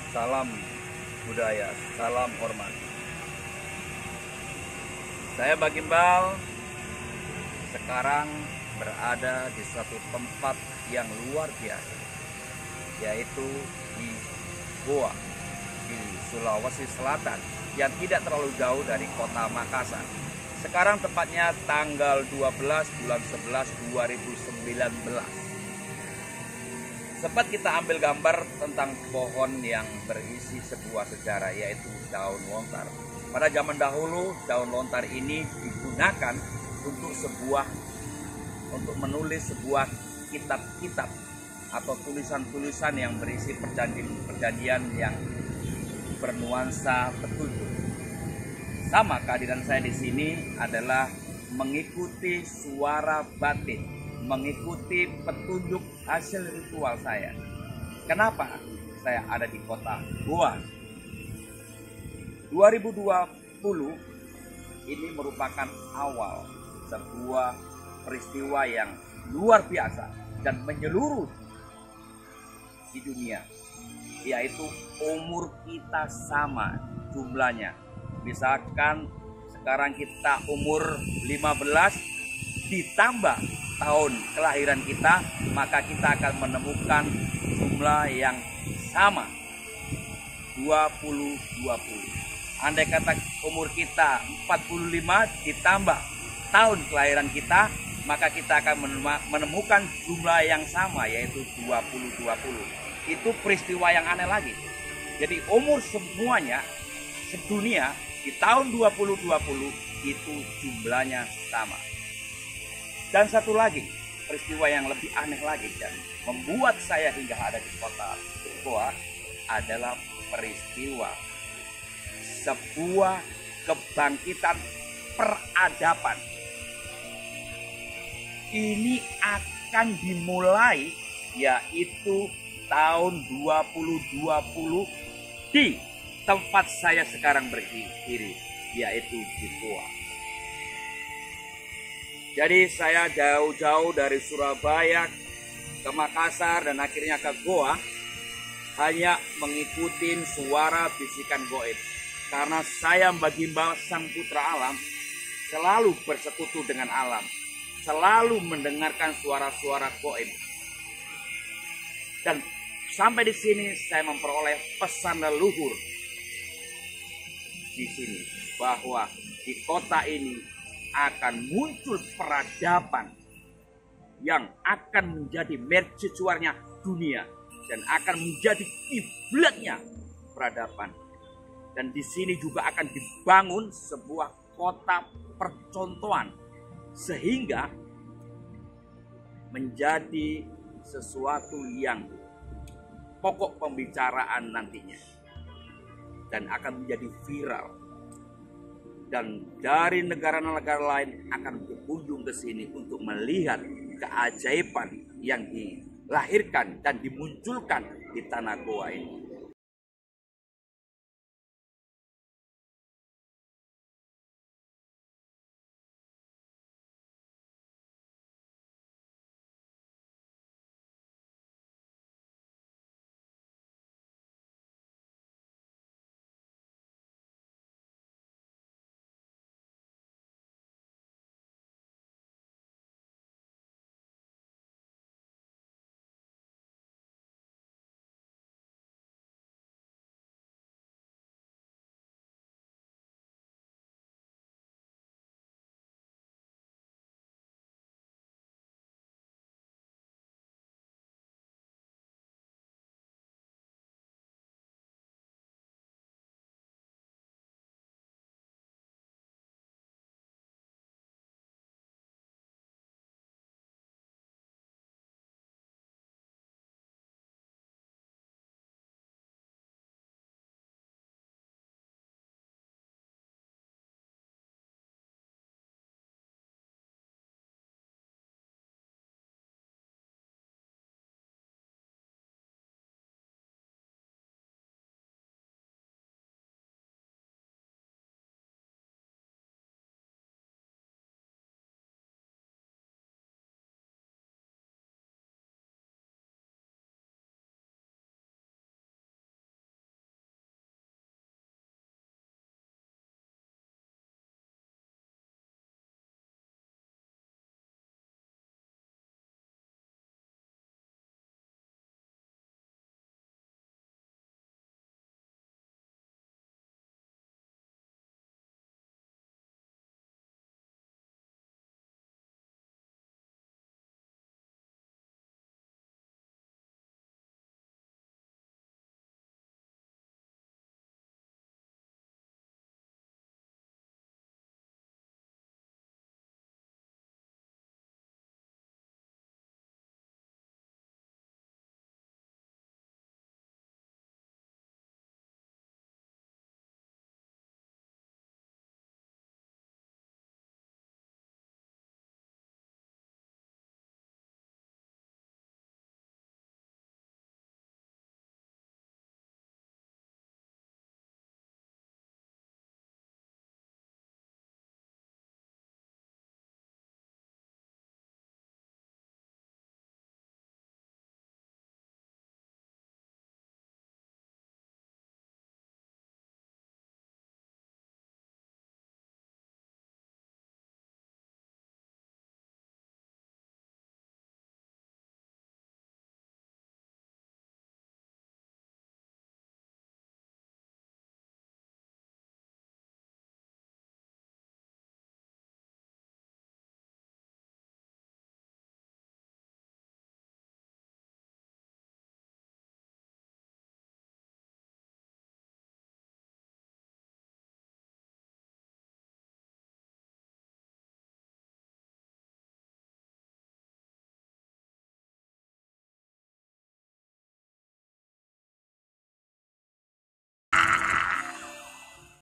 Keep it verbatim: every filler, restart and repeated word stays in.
Salam budaya, salam hormat. Saya Bagimbal sekarang berada di suatu tempat yang luar biasa, yaitu di Goa di Sulawesi Selatan yang tidak terlalu jauh dari kota Makassar. Sekarang tepatnya tanggal dua belas bulan sebelas dua ribu sembilan belas. Sempat kita ambil gambar tentang pohon yang berisi sebuah sejarah, yaitu daun lontar. Pada zaman dahulu daun lontar ini digunakan untuk sebuah untuk menulis sebuah kitab-kitab atau tulisan-tulisan yang berisi perjanjian-perjanjian yang bernuansa petunjuk. Sama kehadiran saya di sini adalah mengikuti suara batin, mengikuti petunjuk hasil ritual saya. Kenapa saya ada di kota Goa? dua ribu dua puluh ini merupakan awal sebuah peristiwa yang luar biasa dan menyeluruh di dunia, yaitu umur kita sama jumlahnya. Misalkan sekarang kita umur lima belas ditambah tahun kelahiran kita, maka kita akan menemukan jumlah yang sama, dua puluh dua puluh. Andai kata umur kita empat puluh lima ditambah tahun kelahiran kita, maka kita akan menemukan jumlah yang sama, yaitu dua puluh dua puluh. Itu peristiwa yang aneh lagi. Jadi umur semuanya sedunia di tahun dua puluh dua puluh itu jumlahnya sama. Dan satu lagi peristiwa yang lebih aneh lagi dan membuat saya hingga ada di kota Goa adalah peristiwa sebuah kebangkitan peradaban. Ini akan dimulai yaitu tahun dua ribu dua puluh di tempat saya sekarang berdiri, yaitu di Goa. Jadi saya jauh-jauh dari Surabaya ke Makassar dan akhirnya ke Goa hanya mengikuti suara bisikan goib. Karena saya Bagimbal sang putra alam selalu bersekutu dengan alam, selalu mendengarkan suara-suara goib. Dan sampai di sini saya memperoleh pesan leluhur di sini bahwa di kota ini akan muncul peradaban yang akan menjadi mercusuarnya dunia dan akan menjadi kiblatnya peradaban. Dan di sini juga akan dibangun sebuah kota percontohan sehingga menjadi sesuatu yang pokok pembicaraan nantinya dan akan menjadi viral. Dan dari negara-negara lain akan berkunjung ke sini untuk melihat keajaiban yang dilahirkan dan dimunculkan di tanah Goa ini.